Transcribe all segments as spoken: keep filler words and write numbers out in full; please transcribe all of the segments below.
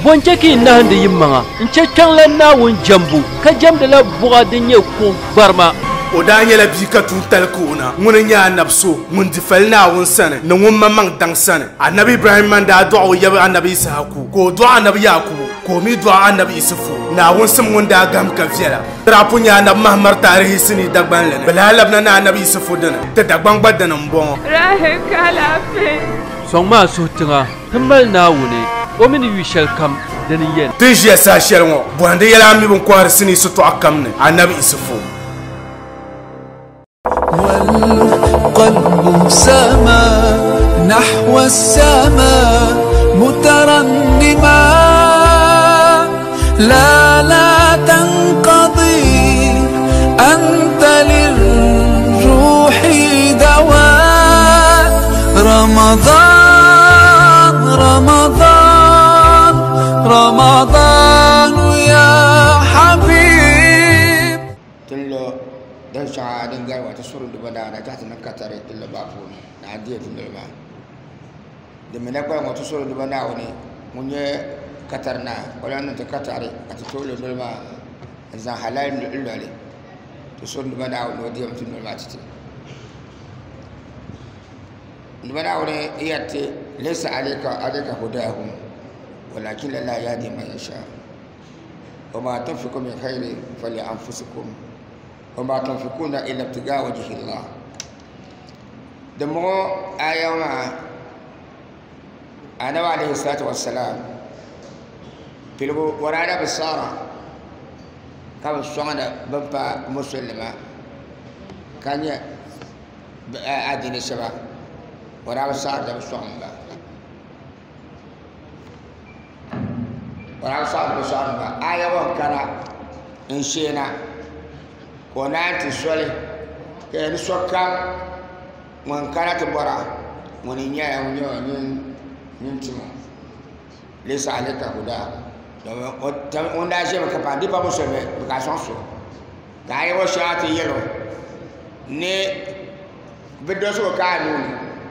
Poncheki na hande yimmanga nchekkan la na won jambu ka jamda la buga dinye ko barma o da nyela bi ka tun talkuna mun nya nabso mun difal na won sana na won mamang dang sana annabi ibrahim man da du'a ya annabi isaku ko du'a annabi yakubu ko mi du'a annabi isufu na won sam won da gam ka fiela trapunya na mahmar tarihi sini dagban lana balalabna na annabi isufu dana ta dagban badana mbon rahe kala fe songma sutinga tambal na wune o min wi shel kam den yen tije sa shelwo bwande yala mi bon kwar sini sutu akamne annabi isufu والقلب سما نحو السماء مترنما لا لا تنقضي أنت للروح دواء رمضان رمضان رمضان يا حبيب dan sha dan garwa ta suru da bada da ta nan katare illa ba fu na adiye tun da ba da me na kwa mo to suru da bada woni munye katarna wala nan ta katare a ta tole da ba zan halal da illa le to suru da bada woni diye mutun da ba titi da bada woni iyate laysa alayka alayka hudahum walakin la yahdi man yasha wa ma tunfiqu min khairin fali anfusikum وما تنفقون إلا ابتغاء وجه الله دمو آية ما أنا عليه الصلاة والسلام في ورانا بالصارة كم سوانا بمبا مسلمة كان أدين الشباب ورانا بالصارة ده بالسوانا ورانا بالصارة بالسوانا آية وكرا إن شئنا ونانتي سولي كأن سوكام من كانت برا من ينيا ونيو نين نينتمو ليس عليك هدى وندا شيء مكبان دي بابو سومي بكاسون سو كاي وشات يلو ني بدوسو كانون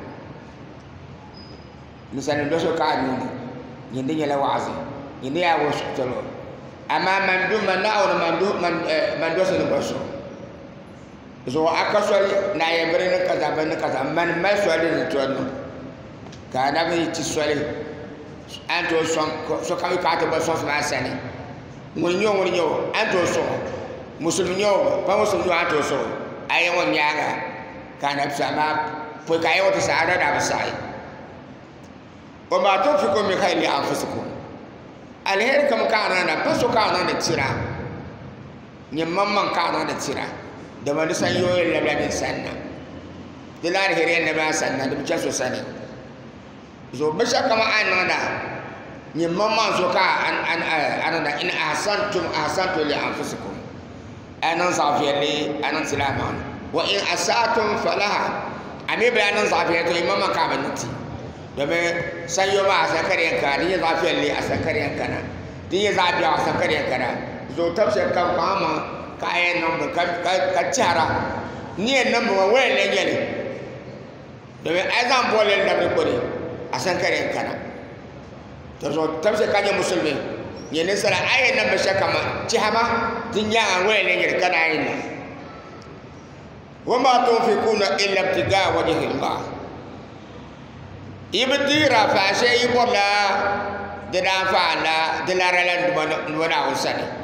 مثلا دوسو كانون يندي يلا وعزي يندي يا وشتلو اما من دون من ناو من دون من من دوسو بسو so akaswali na yebre ne kaza ban kaza man ma swali ne to no ka na bi ti swali anto son so ka ka to ba so na sani mun nyo mun nyo anto so musulmi nyo ba musulmi anto so ayi won yaga ka na sama po ka yi wata sa'ada da ba sai wa ma tunfiqu min khayri anfusikum alher kam kana na paso kana na tira nyamman man kana na tira da wani sanyoyin labladin sannan da larihiriyar na ba sannan da bikin so sani so bisha kama an nana yin mamman so ka an anana in asantum asantum li anfusikum anan safiyar ne anan silaman wa in asatum falaha ame bayanan safiyar to imamman ka baniti domin sanyo ma a sakariyar ka din ya zafiyar ne a sakariyar kana din ya zafiya a sakariyar kana so tafsir kan kama kayan nan ba ka cara ni nan ba wai ne ne domin ai zan bole da bi kore a san kare kana to so tabse kanya musulmi ne ne sara ai nan ba shaka ma ci hama din ya wai ne ne kana yin nan wama tunfiquna illa ibtiga wajhi Allah ibtira fa shay bola da da fa la da la ralan da wana usani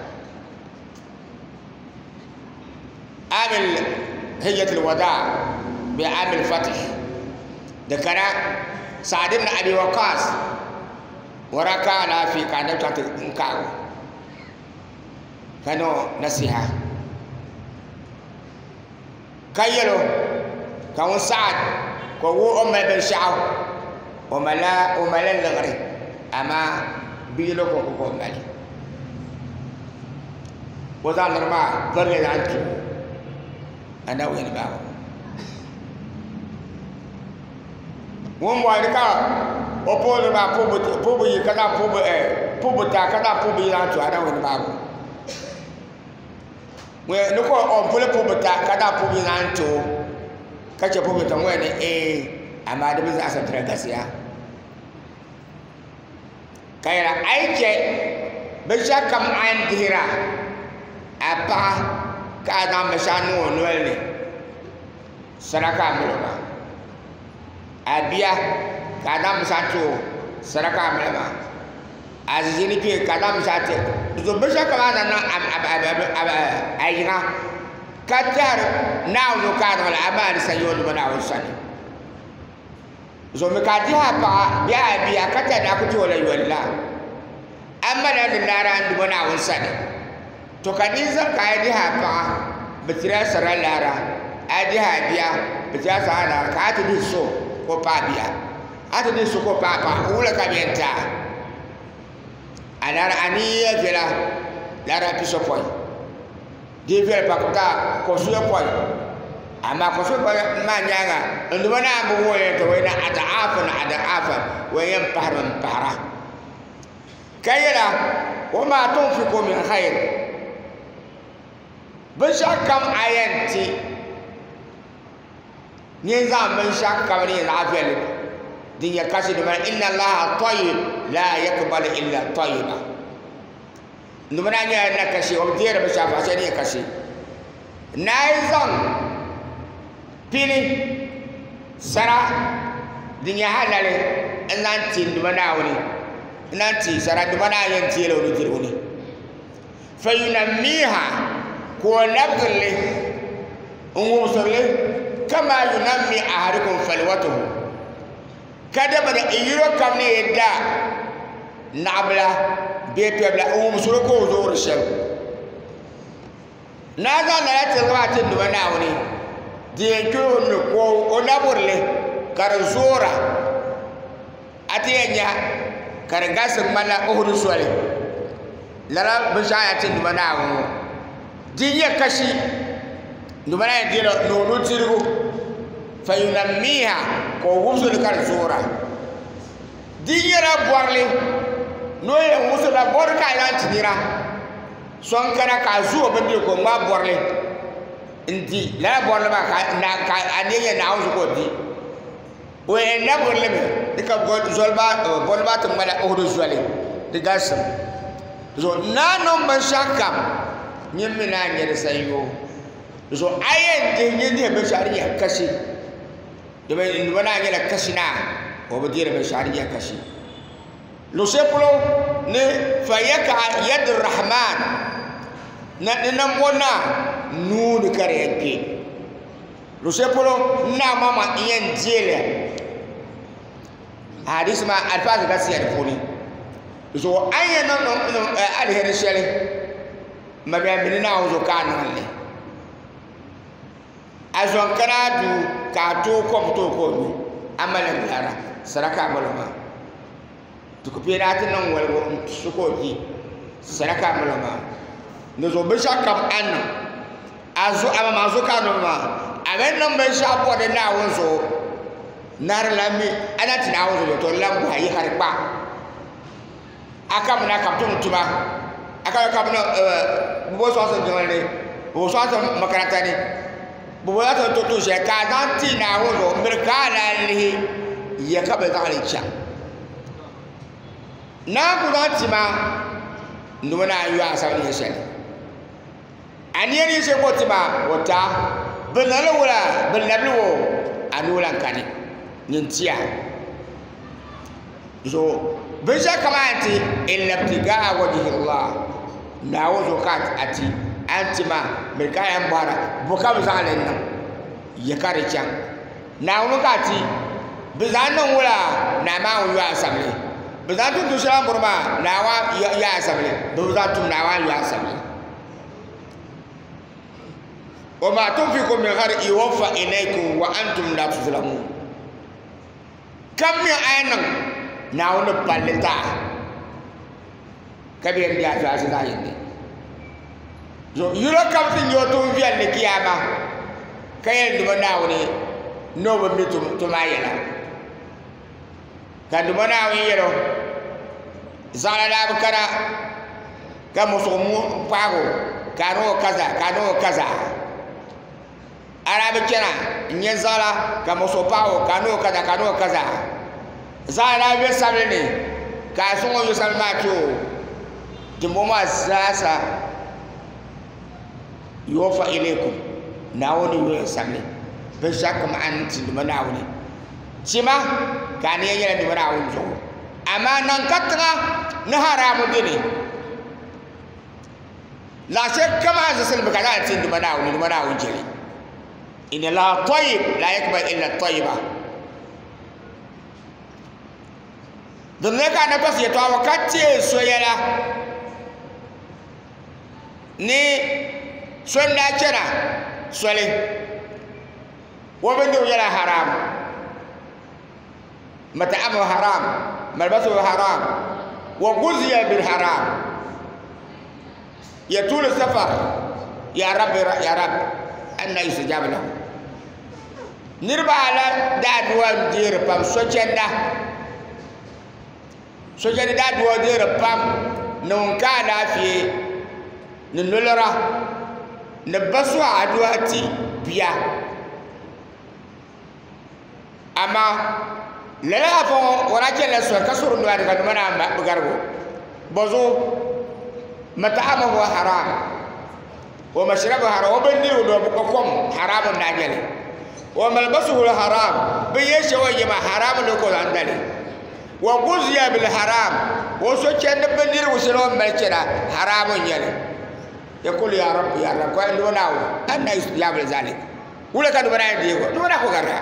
عامل هجة الوداع بعامل الفتح ذكر سعد بن أبي وقاص وركع في كان تحت انكاو كانوا نصيحة كيلو كان سعد كو أم بن شعو وملا وملا الغري أما بيلو كو كو مالي وذا نرمى قرية عنك أنا وين بقى؟ وم واركا أقول ما بوب بوب يكذا بوب إيه بوب تا كذا بوب يلانتو أنا وين بقى؟ ونكو أقول بوب تا كذا بوب يلانتو كذا بوب تا وين إيه أما ده بس أسمع ترى كسيا kayra ayke be shakam an dihira apa ka adam shanu nolne saraka mulma abia ka adam shato saraka mulma azini ke ka adam shate do be shakam ana na ayina katar naw no ka no abali sayon bana wasani zo me ka di ha pa biya biya kata da ku tola walla amma da lara andu bana wasani to kadiza ka di ha pa bitira sara lara adi ha biya bitira sara ka ta di so ko pa biya ata di so ko pa pa ula ka benta alara aniya vela lara piso point di vela pa kota ko suya point ama ko so ma nyanga ndo bana ambo woye to wena ada afan ada afan wayan param para kayela wama tunfiqu min khair bashakam ayanti ni za man shakam ni afel din ya kashi da inna allaha tayyib la yaqbalu illa tayyiba ndo bana nya na kashi o dira bashafa sai ni kashi naizan pili sara dinya halale nanti ndumana woni nanti sara ndumana yanti lo ni jiruni fayunammiha ko nabli umurle kama yunammi ahadukum falwatuhu kada bada iyiro kamne yedda nabla be pebla umsuro ko zo rishal naza na lati rawati ndumana woni die ko no ko onaborle kar zora atiyanya kar gasin mala uhuru swale lara bishaya tin dubana wo diye kashi dubana dilo no no tirgo fayunammiha ko wusul kar zora diye ra borle no ye wusul la borka ya tinira son kana ka zuwa bebe ko ma borle ndi la borle ba ka na ka aniye na uzu ko di o en na borle me dika god zolba bolba to mala o do zwale de gasam zo na no ban shakam nyimmi na nyere sayo zo ayen de nyende be shariya kashi de be ndi wana nyela kashi na o be dire be shariya kashi lo seplo ne fayaka yad rahman na na mona nunu kareke lo sepolo na mama yen jele hadis ma alfaaz gasiya funi so aya no no alheri shele mabiya minina uzo kana le azon karadu ka to ko to ko ni amalan lara saraka malama to ko pirata non wal suko ji saraka malama no zo be shakam anna azu ama mazu kanu ma amen non be shapo de na wonso nar lami ana tina wonso to lambu hayi harpa akam na kam tum tuma aka kam na bo so so jole bo so so makarata ni bo ya to to je ka dan tina wonso mirkala li ya ka be dali cha na ku dan tima ndumana yu asa ni shele aniyani se ko tima wota benala wala benabli wo anula kani nintia zo beja kamanti illa ibtigaa wajhi Allah na wazo kat ati antima mirkaya mbara buka bizalen nan ya kare can na wukati bizanan wala na ma yu asamle bizatun tusha burma na wa ya asamle bizatun na wa ya asamle وما تنفقوا من خير يوفى إليكم وأنتم لا تظلمون كم من أين ناون بالتا كبير دي أجا أجا يندي جو يلو كم تين يوتون في الكيامة كيان دم ناوني نو بمي توم تومايلا كان دم ناوني يلو زالا لا بكرة كمسومو باغو كانو كذا كانو كذا arabe kena nye zala kama sopawo kano kaza kano kaza zala be sabene ka sungo yo salma to dimbo ma sasa yofa ilaykum nawoni yo salmi be shakka ma an tin ma nawoni cima ka ne yela di bara won jo amma nan katra na haramu dine la shakka ma za salmi ka da tin di ma nawoni di ma nawoni jeli inna la tayyib la yakba illa tayyiba don ne ka na pasi to wakati so yela ni sonda cera sole wo bende yela haram متعامه حرام ملبسه حرام وغذي بالحرام يطول السفر يا رب يا رب أن يستجاب له نربع على دادوا دير بام سوچندا سوچندا دادوا دير بام نونكا دافي ننولرا نبسوا عدواتي بيا أما لا فو وراجل لسه كسر النوار كانوا منا بقربو بزو مطعمه حرام ومشربه حرام وبنديه لو بقوم حرام ناجل وملبسه حرام بيش ويما حرام لو كل عندنا وغزي بالحرام وسوچن بندير وسلام ملچرا حرام يله يقول يا رب يا رب قال له ناو انا يستجاب لذلك ولا كانوا منا ديو دونا كو غرا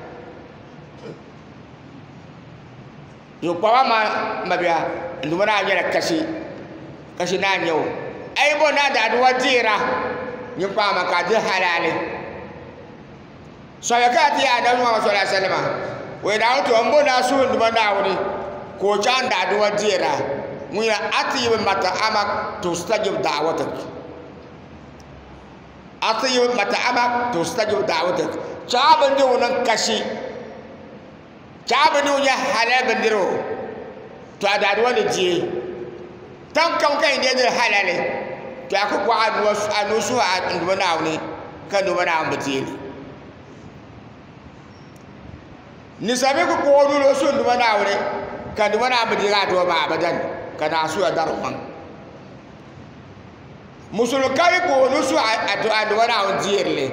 yo pawa ma mabia ndumana anyara kashi kashi na nyo ai bo na da duwa dira nyi pa ma ka di halale so ya ka ti adam wa sallallahu alaihi wasallam we da to mbo na su ndumana woni ko chan da duwa dira muya ati mata ama tustajib da'watak ati mata ama tustajib da'watak chaban de wonan kashi Caba ni unya halal bendiro, tu ada dua ni je. Tang kau kan dia ni halal ni, tu aku buat anu anu suat untuk mana ni, kan untuk mana betul. Ni sahaja aku buat dulu suat untuk mana ni, kan untuk mana betul dua bah badan, kan asu ada rumah. Musul kali buat dulu suat untuk untuk mana betul ni.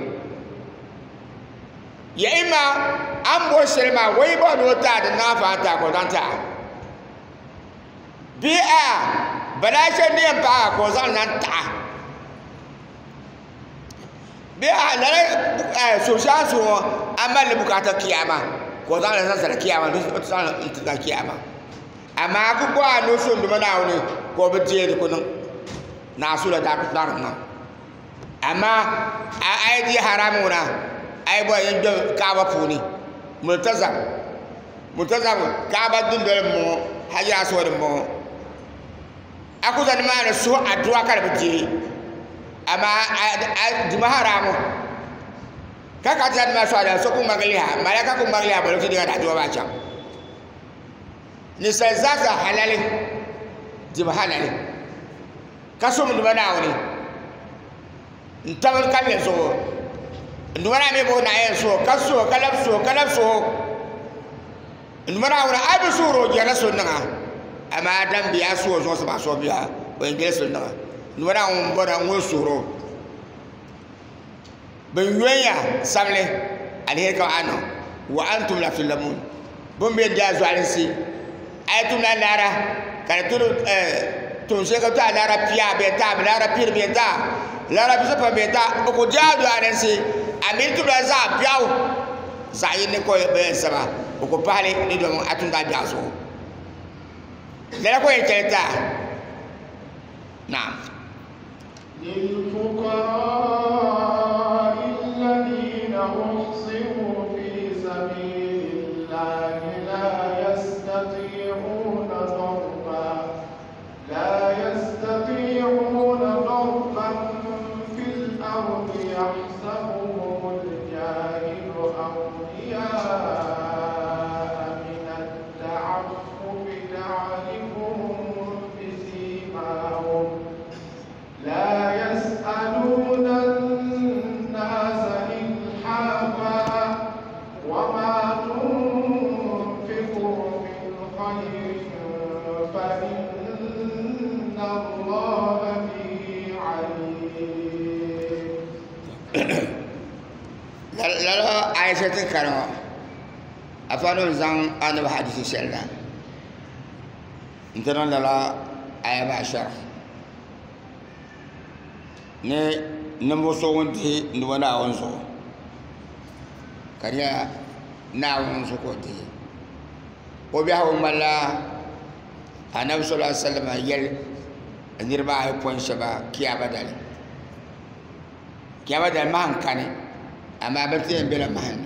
Ya ima ambo selma weibo no ta da na fa ta ko dan ta bi a balashe ne ba ko zan nan ta bi a na eh so sha so amma le bukata kiyama ko zan nan sa kiyama do san ta kiyama amma ku ko no so nduma na woni ko be je ko nan na su da ta ta nan amma ai di haramuna ai boy ndo kaaba puni multazam multazam kaaba dundal mo haja so de mo aku zan ma na so addu'a kar bije amma di maharamu kaka zan ma so da so ku magliha malaka ku magliha ba lo ti da addu'a ba cha ni sai zaka halale di mahalale kaso mun bana woni ntamal kan so ndumana me bo na yeso kaso kalapso kalapso ndumana wala absuro jana sunna ama dan biya so so ba so biya o ngel sunna ndumana on bona ngo suro ben yoya samle alheka ano wa antum la filamun bombe jazu alinsi aytum la lara kana turu eh tun se ka ta lara pia beta lara pir beta lara bisa pa beta ko jazu alinsi amin tu blaza biao zayin ko be saba ko pale ni do atunda biaso dala ko enkelta naam lil fuqara alladhina uhsiru fi sabilillahi la yastati'una darba la yastati'una darban fil ardi yahsabu من التعفف تعرفهم بسيماهم لا يسألون الناس إلحافا وما تنفقوا من خير la la Aisha tin karama afano zan annabi hadisi sallallahu intana la aya ba shar ne nambo so wonti ni wana wonso kariya na wonso ko ti o bi hawo malla annabi sallallahu alaihi wasallam yel nirba ay pon shaba kiyaba dal kiyaba dal man kane ama bati bela man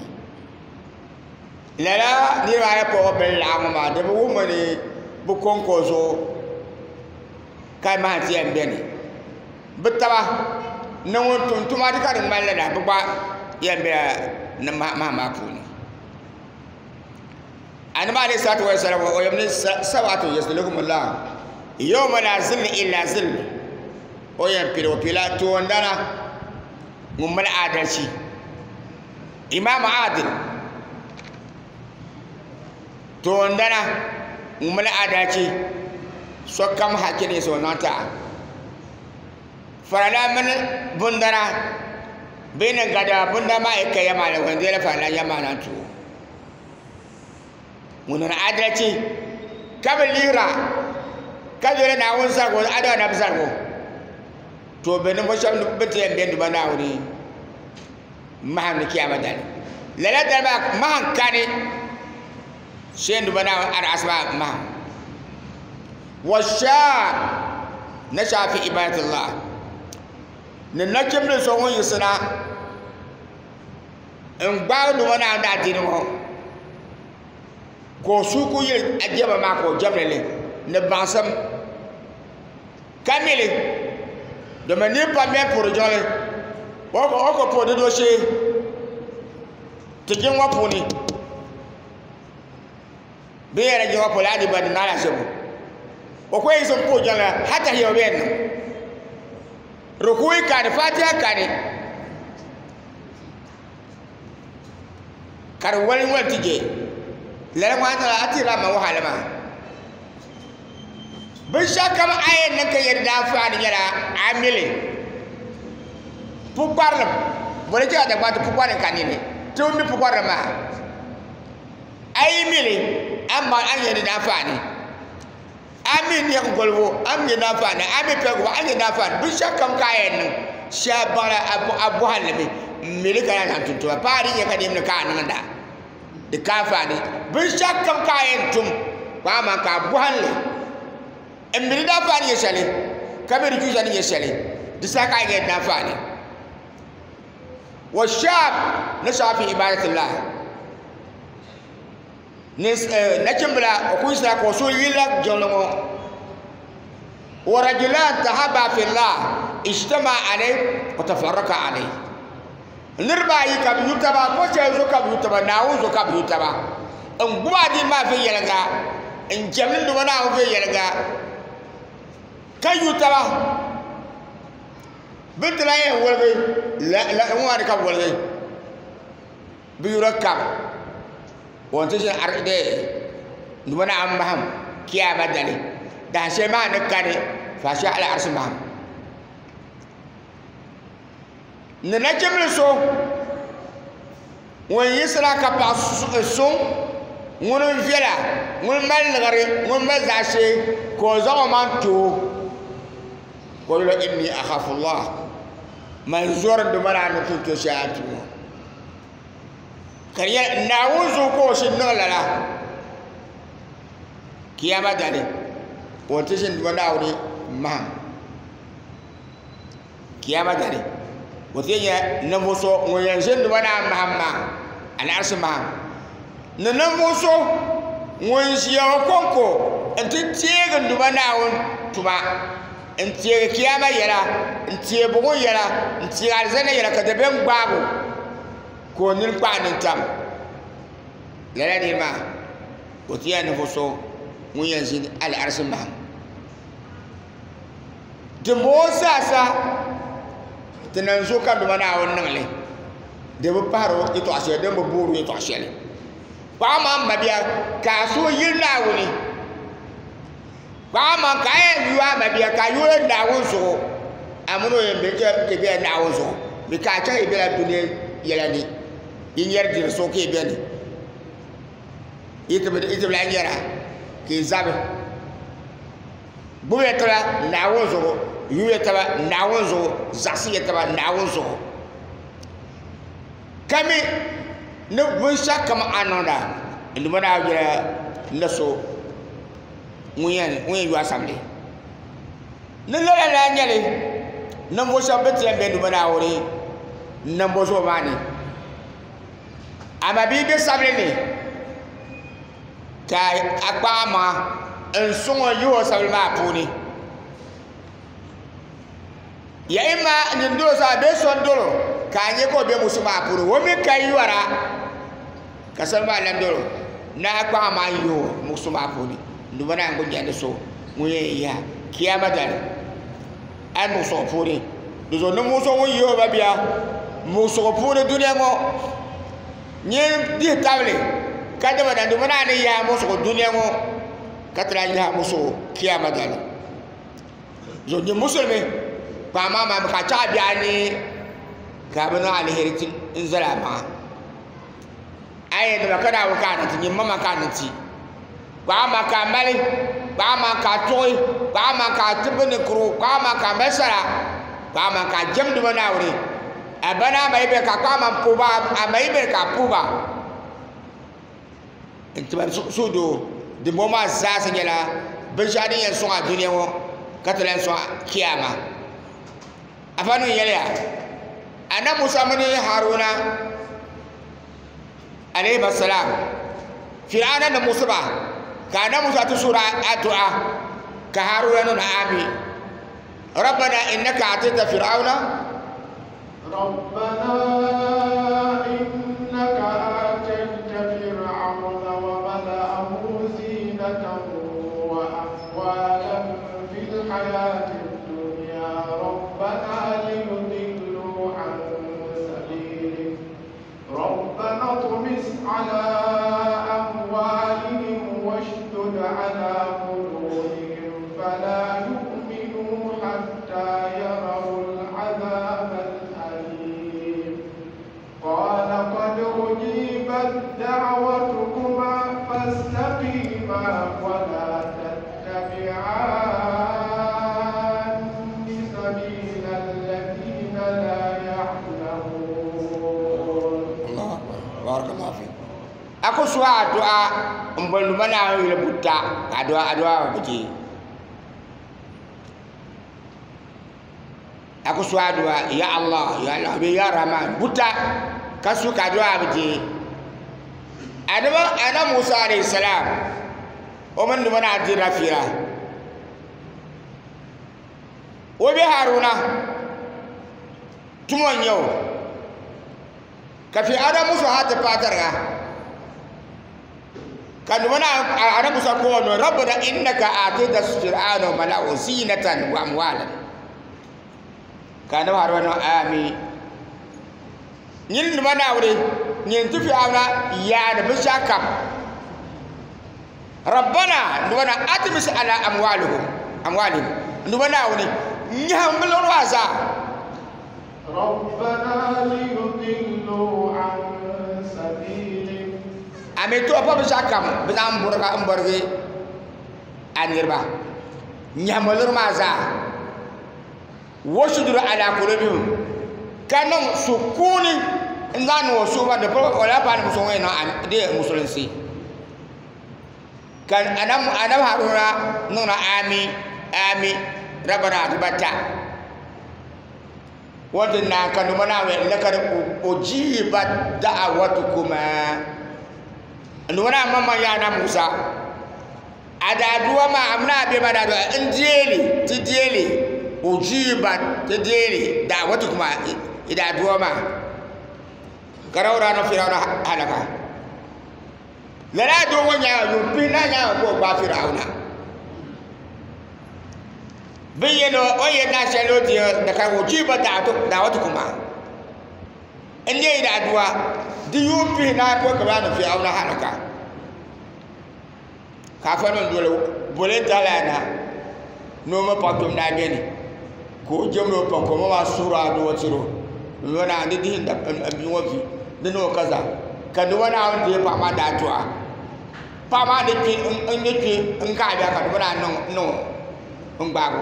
lala nirba ay po bel amama de bu mani bu konko so kai ma ti en beni bitaba na won ton tuma di ka malla da bu ba yen be na ma ma puni annabi alayhi salatu wa salam o yamni sawatu yaslukum allah yawma la zilla illa zill o yan piro pila to ndana mun mal adalci imam adil to ndana mun mal adalci so kam hakene so nanta farala man bundara benen gada bunda ma e kayama la wande la fala yama nan to mun adalci kabalira kajore na won sago ada na bisago to be no sham bete en bendu banawri maham kiyama dal lala dal ba maham kane shendu banaw ar asma maham washab nasha fi ibadatillah ne nakem ne so won yisna en baadu wana da dinu ko suku yel ajaba ma ko jamlele ne bansam kamile de manière pas bien pour jole oko oko pour de dossier tijin wa puni be yara je wa pola di bad na la sebo oko yi so po jala hata hiyo ben rukui ka de fatiha ka de kar wali wal tije la ma ta atira ma wahala ma bin shakam ayen nan ka yarda fa ni yara amile puparlam bole ja da batu puparin kanine to mi puparlam ma ay mile amma an yarda fa ni amin ya golwo am yarda fa ni ami pego an yarda fa bin shakam kayen nan shabara abu abu halami mile kana nan tuntu pari ya kadim na ka nan da de kafa ni bin shakam kayen tum ba ma ka bu halle embiri da fani yeshale kabiri ku jani yeshale disaka ga da fani wa shab nasha fi ibadatillah nis nakimbla ku isa ko so yila jolomo wa rajulan tahaba fillah ijtama alay wa tafarraqa alay nirba yi kam yutaba ko ce zo kam yutaba nawo zo kam yutaba en buba di ma fi yelanga en jamin do na wo fi yelanga kayutaba bitla ye wolbe la la wari ka wolbe bi yurakam wonte je arde ndumana am maham kiyama dali da she ma ne kane fa sha ala arsma ne na jemle so won yisra ka pa so ngono fiela ngon mal ngare ngon ma zashe ko zo man to قل إني أخاف الله من زور دمنا نتوك شاعته كريا نعوذ كوش النغلة كيما داري وتشن دمنا مهم كيما داري وتيجي نموسو وينزل دمنا مهم أنا أرسم مهم ننموسو وينزيا وكونكو أنت تيجي دمنا تما ntiye kiyama yara ntiye bugu yara ntiye alzana yara ka da ben gbago ko nin kwanin tam lala ni ma o tiya na foso mun yanzu al arsin ma de mosa sa tenan zo ka do mana wannan le de bu paro ito ashe de bu buru ito ashe le ba ma mabia ka so yirna wuni ba man ka yuwa mabia ka yuwa da wonso amuno yembe ke ke be na wonso mi ka cha e bela dunia yelani yer dir so ke beni ite be ite bla yera ke zabe bu yetala na wozo yu yetala na wozo zasi yetala na wozo kami ne bu shaka ma anonda ndu mana jira naso muyen muyen yu assemblée ne la la nyale na mo sha betle be ndu mana wori na mo so mani ama bi be sable ni kai akpa ma ensongo yu sable ma puni ya ima ni ndo sa be so ndoro ka nye ko be musuma puru wo mi kai wara kasal ba landoro na akpa ma yu musuma puni ndu mana ngo nyande so muye ya kiyama dal an muso puni do no muso wo yo ba bia muso puni dunia mo ni di table kada bada ndu mana ne ya muso dunia mo katra ya muso kiyama dal zo ni musulmi ba ma ma ka cha bia ni ka bana alheri inzalama aye da kada wa kana tin mama kana ti ba ma ka mali ba ma ka toy ba ma ka tibni kru ba ma ka mesara ba ma ka jamdu bana wuri abana mai be ka kwa man puba amai be ka puba intibar sudo de moma za se nyala be jadi yen so a dunia wo katalen so kiyama afanu yele ana musa mani haruna alayhi salam fir'auna da musuba kana musa ta sura addu'a ka haruna na ami rabbana innaka atita fir'auna ربنا إنك آتيت فرعون وملأه زينة وأموالا في الحياة الدنيا ربنا ليضلوا عن سبيلك ربنا اطمس على أموالهم واشدد على قلوبهم فلا يؤمنوا حتى يروا العذاب قال قد أجيبت دعوتكما فاستقيما ولا تتبعان سبيل الذين لا يعلمون. الله بارك الله فيك. Aku suara doa umbul mana yang buta, doa doa begini. Aku suara doa, ya Allah, ya Allah, ya Rahman, buta. Kasu kadua abdi adama ana Musa alayhi salam o man dum na adira fira o be Haruna tumon yau ka fi ada Musa hata patarga kan dum na ana Musa ko no rabbana innaka atita fir'auna mala'u zinatan wa amwalan kana Haruna amin nyin mana wuri nyin tufi awna ya da bishakam rabbana ndwana atmis ala amwalihim amwalihim ndwana wuri nyamul waza rabbana liyudillu an sabilik ameto apa bishakam bizam burga ambarge anirba nyamul waza washudur ala qulubihim kanon sukuni ndano suba de pro wala ban musonga na de musulunci kan anam anam haruna nuna ami ami rabana tibata wadna kan mana we lakar ujibat da'awatukuma nuna mama ya na Musa ada duwa ma amna be bada do injili tijeli ujibat tijeli da'awatukuma ida duwa ma karawra no Firauna halaka lala do wonya yo pina nya ko ba Firauna biyeno oye na shelo di da ka ujibat da'awatukuma inde ida duwa di yo pina ko ka no Firauna halaka ka fa no dole bole talana no ma patum na beni ko jemno pa ko ma sura do tiro wana ni di da bi wofi ni no kaza ka ni wana on de pa ma da to a pa ma de ki en ni ki en ka da ka wana no no on gbago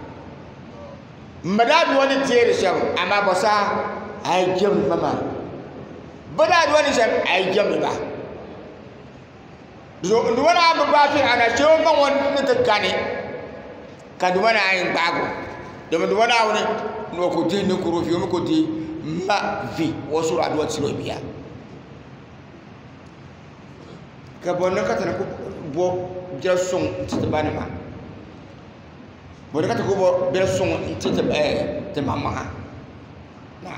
mbada bi woni tiere shaw ama bosa ay jem mama bada bi woni shaw ay jem ba zo ni wana ba ba fi ana shaw ba won ni ta kane ka du wana ay gbago do mo wana woni no ko ti ni kuro fi mo ko ti ma vi wo sura adu tsilo biya ka bonna ka tan ko bo jason tibana ma bo ka ko bo berson tite eh te mama na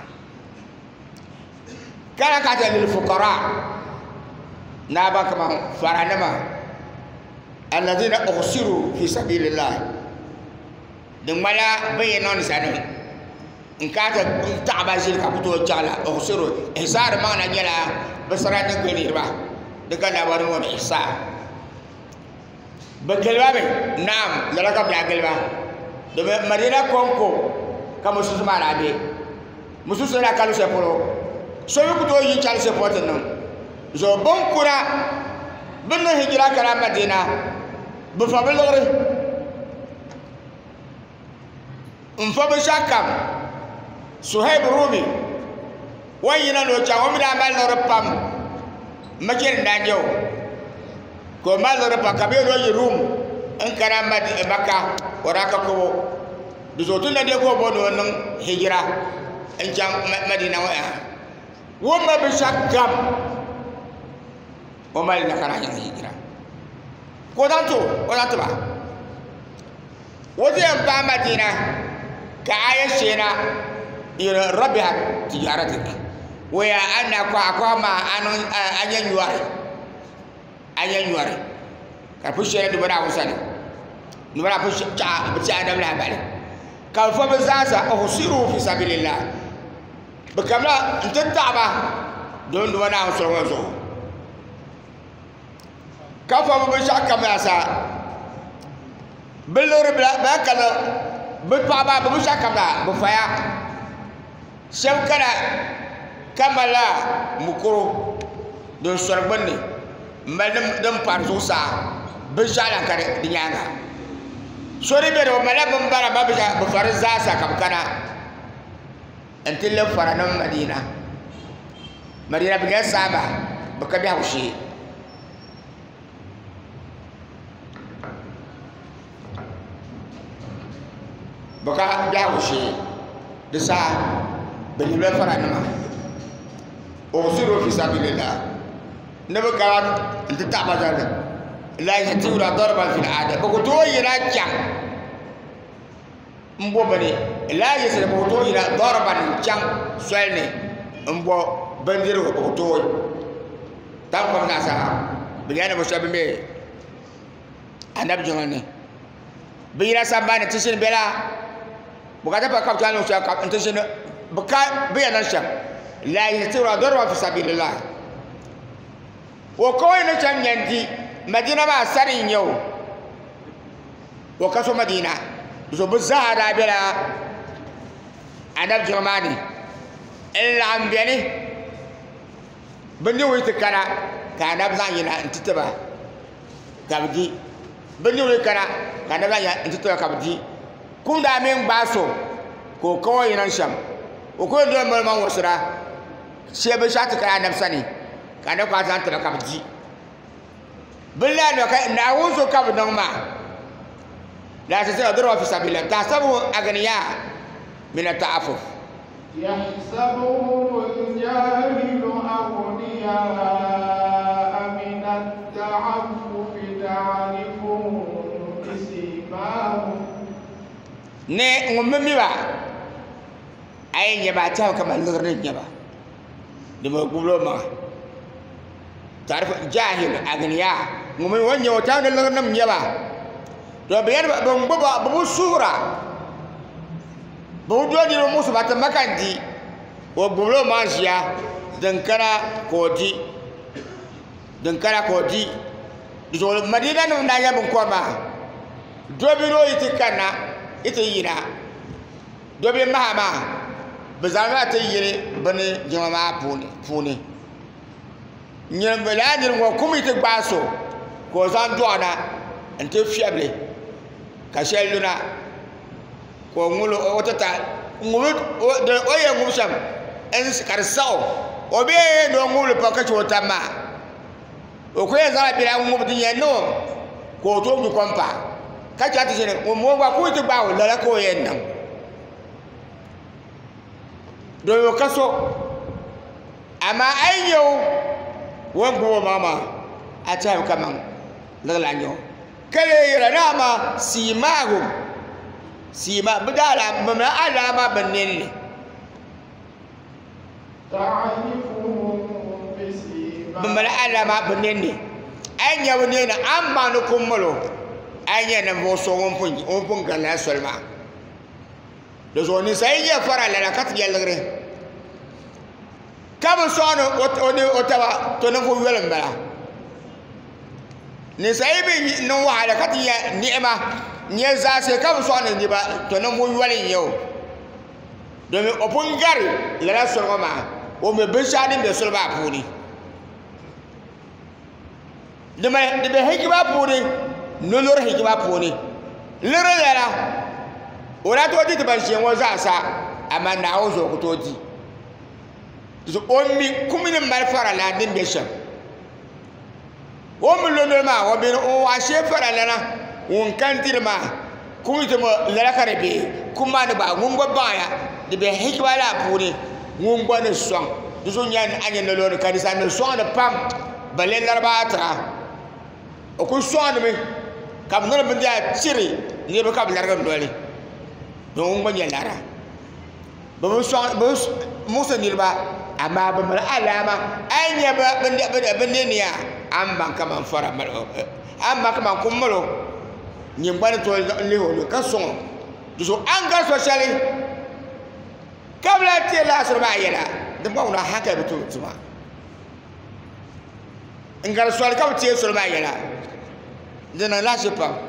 kana ka ta lil fuqara na ba kama faranama alladhina ukhsiru fi sabilillah dingmala bayenon sanu nkata ta'ba zil ka puto chala ukhsiru ihsar ma na jala basara de gani ba de kana war won ihsar bakelba be nam lala ka bagelba de marina konko kama susu marabe mususu na kalu sepolo so yu kuto yi chal sepoto non zo bon kura binna hijra kala madina bu fa belore um fa be shakam suhaib rumi wayina no cha o mi da mal lor pam majer ndanjo ko mal lor pa kabero yi rum en kara madi baka oraka ko duzo tun da ko bodo nan hijira en jam madina wa wo ma bi shakam o mal na kana yin hijira ko danto o danto ba wote en ba madina ka aya shena ira rabiha tijaratika wa ya anna ko akoma anon anyan yuare anyan yuare ka fushera du bana usani du bana fush ta bi adam la bale ka fa bazasa uhsiru fi sabilillah bakamla ntanta ba don du bana uso wazo ka fa ba shaka ma sa belore ba kala bi pa ba ba shaka ba bu faya shawkara kamala mukuru don sorbanne madam dan parzo sa bishala kare dinyanga sori be do mala bambara babja bu farza sa kam kana antille faranam madina madina biga saba baka bi haushi baka bi haushi de sa belile faranama usiru fi sabilillah نبقى انت تعب ذلك لا يهتور ضربا في العادة بقطو يراجع مبو بني لا يسر بقطو يرا ضربا جام سوالني مبو بنديرو بقطو تنقم ناسا بليانا مشابه مي أنا بجمعني بيرا سامباني تسين بلا بقاتا بقى كابتانو شاكا انتسين بقى بيانا شاك لا يهتور ضربا في سبيل الله وكوي نشان ينتي مدينة ما سرين يو وكسو مدينة زو بزهر بلا أنا بجرماني إلا عم بيني بني ويتكنا كان بزانينا انت تبا كابدي بني ويتكنا كان بزانينا انت تبا كابدي كون دامين باسو كو كوي نشام وكوي دون ملما وسرا شيبشات كان نفساني kana kwa san ta ka ji billa no ka na wuzo ka bu ma la ta sai darwa fi sabila ta sabu agniya min ta'affuf يحسبهم الجاهل أغنياء من التعفف تعرفهم بسيماهم ne ngummi ba ay nyaba ta ka malurni nyaba dimo gulo ma تعرف جاهل أغنياء ومن وين وتان لغنم يبا لو بيان بمبا بمو سورة بمو جودي بمو سبات مكان دي وبملو ماشيا دنكرا كودي دنكرا كودي دول مدينة نمنايا بنكوما دوبي رو يتكنا يتينا دوبي مهما bizama ta yiri bani jama puni puni nyem belani ngo kumite gbaso ko zan doana ente fiable ka shelluna ko ngulo otata ngulo de oye ngumsham en skarsao obe do ngulo pakati otama o ko za bila ngumdi yeno ko to du kompa ka jati jene mo wa ko te bawo la ko yen nan do yo kaso ama ayyo won go mama ata kaman la nyo kale yira nama simago sima bidala mama alama banne تعرفهم بسيماهم bamala alama banne anya woni na amma no kummulo anya na moso won pun won pun gala solma do zo ni sai ya fara la kat yalgre kam sono oni otawa to na fo welam bala ni sai bi no wala kat ya ni'ma ni za se kam sono ni ba to na mo welin yau do mi opun gari la solma ma o me be shadi be solba puni de ma de be hikba puni no lor hikba puni lere yara ora to di de ban shen wo za sa amana o zo ko to di so ommi kumini mar fara la din be shan o mi lo no ma o be o wa she fara la na won kantir ma kumi to mo la karebe kuma ne ba ngun go ba ya de be hikba la puni ngun go ne son du so nyan anya no lor kanisa ne son de pam balen larba ta o ko son me kam no be dia chiri ni be kam larga ndole do ngun go lara ba mo son ba musa nirba amma ba mal alama anya ba bende bende ne ya am ban kam fara mal am ban kam kumalo nyimban to le ho ka son du so anga socially kabla te la surba yela de ba una haka bitu tuma ngar swal ka te surba yela de na la je pa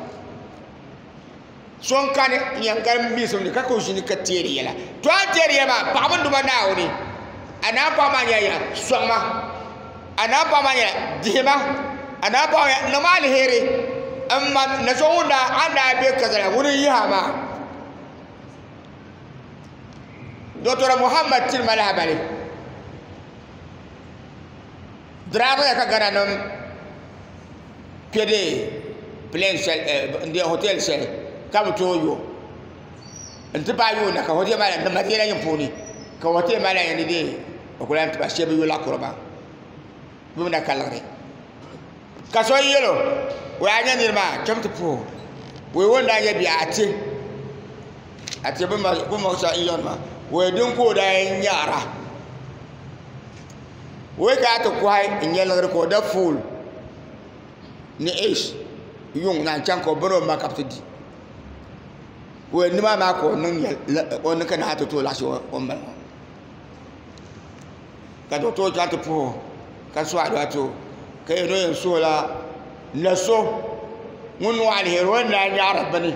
son kan yangar mi so ni ka ko jini ka teri yela to teri yema pa mun duma na woni ana pa ma ya soma ana pa ma ya dima ana pa ya na mal here amma na so wanda ana be kazara wurin yi hama Doctor Muhammad Tilmal Habari drama ya kagana nom pede plane sel ndi hotel sel kam to yo nti ba yo na ka hotel mala na madina yin poni ka hotel mala yin de okulan ta shebe yo la korba bu na kalare ka so yelo wa anya ni ma chamtu po we wonda ya bi ate ate bu ma bu ma sa iyon ma we dun ko da yara we ka to kwai inyel ko da full ni ish yung na chan ko bro ma kaptidi we ni ma ma ko nun on kan ha to to la so on ba ka to to ja to po ka so ado to ka no yen so la na so mun wa al hero na yara bani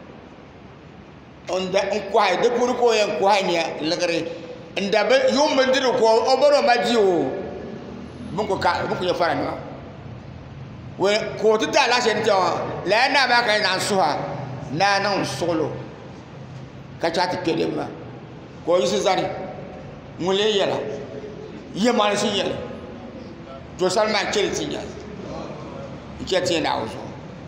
on da on kwai de pur ko yen kwai ne lagare nda be yum bandiru ko oboro majiwo mun ko ka mun ko ya fara na we ko to da la shen to la na ba ka na suha na na solo ka cha ti kede ma ko yisi zari mule yala ye ma shi yala to salman kelti ya ke ti na uzo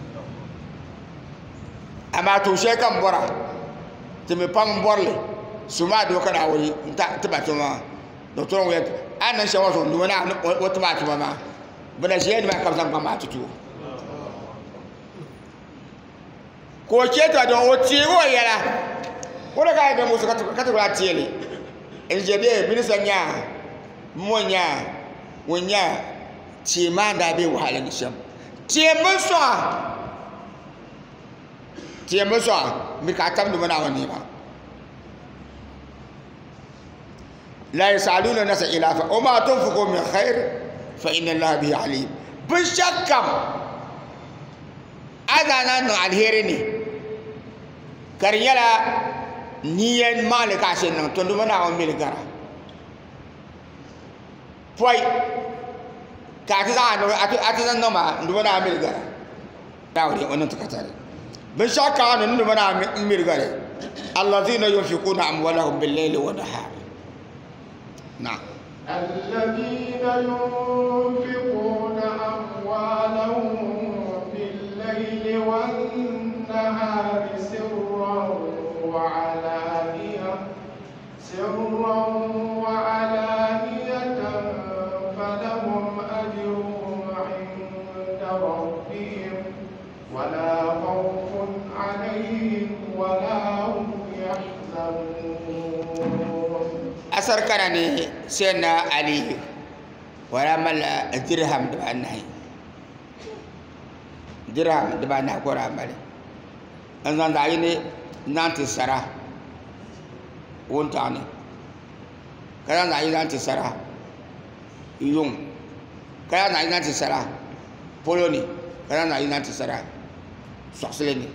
ama to she kan bora ti me pam borle suma do kana wori nta ti ba to ma doctor we anan she wazo ndo na wato ma ti ma bana she ni ma ka san ma tutu ko ke to do o ti wo yala ko da ga be musu ka ka ta tiele en je de bin sanya monya wonya ti ma da be wahala ni sham ti mun so ti mun so mi ka tam do na wani ma la yasaluna nasa ilafa o ma tunfiqu min khair fa inna allaha bihi alim bin shakkam adana no alheri ne karyala niyen male ka sen nan to nduma na o mil gara poi ka ta za no atu atu zan no ma nduma na mil gara dawri onon to katare bin shaka no nduma na mil gara alladhina yunfiquna amwalahum bil layli wa nahar na'am الذين ينفقون أموالهم بالليل والنهار سرا وعلانية سرا وعلانية فلهم أجرهم عند ربهم ولا خوف عليهم ولا هم يحزنون. أثر كان سيدنا علي ولا مل درهم دبانه درهم دبانه كورا مالي أنزل دعيني نانتي سرا ونتاني كذا دعيني نانتي سرا يوم كذا دعيني نانتي سرا بولوني كذا دعيني نانتي سرا سوسليني